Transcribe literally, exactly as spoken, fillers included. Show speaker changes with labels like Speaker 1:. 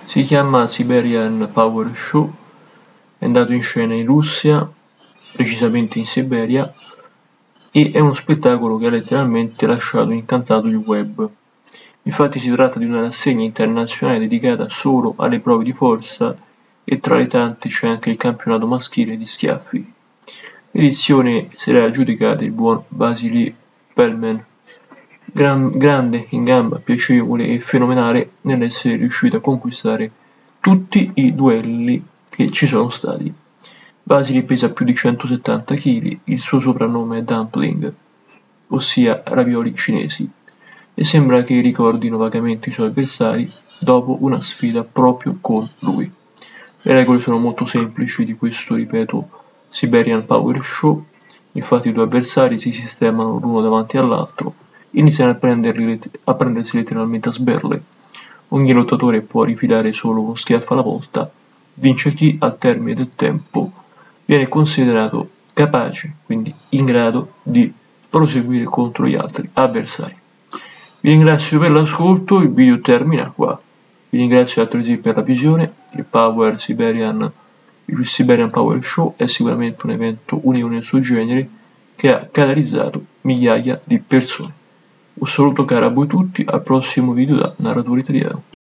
Speaker 1: Si chiama Siberian Power Show, è andato in scena in Russia, precisamente in Siberia, e è uno spettacolo che ha letteralmente lasciato incantato il web. Infatti si tratta di una rassegna internazionale dedicata solo alle prove di forza e tra le tante c'è anche il campionato maschile di schiaffi. L'edizione sarà aggiudicata il buon Vasily Pelmen, gran, grande in gamba, piacevole e fenomenale nell'essere riuscito a conquistare tutti i duelli che ci sono stati. Vasily pesa più di centosettanta chili, il suo soprannome è Dumpling, ossia ravioli cinesi, e sembra che ricordino vagamente i suoi avversari dopo una sfida proprio con lui. Le regole sono molto semplici di questo, ripeto, Siberian Power Show. Infatti i due avversari si sistemano l'uno davanti all'altro, iniziano a, prenderli, a prendersi letteralmente a sberle. Ogni lottatore può rifilare solo uno schiaffo alla volta, vince chi al termine del tempo viene considerato capace, quindi in grado di proseguire contro gli altri avversari. Vi ringrazio per l'ascolto, il video termina qua. Vi ringrazio altresì per la visione. Il Power Siberian, il Siberian Power Show è sicuramente un evento unico nel suo genere che ha catalizzato migliaia di persone. Un saluto caro a voi tutti, al prossimo video da Narratore Italiano.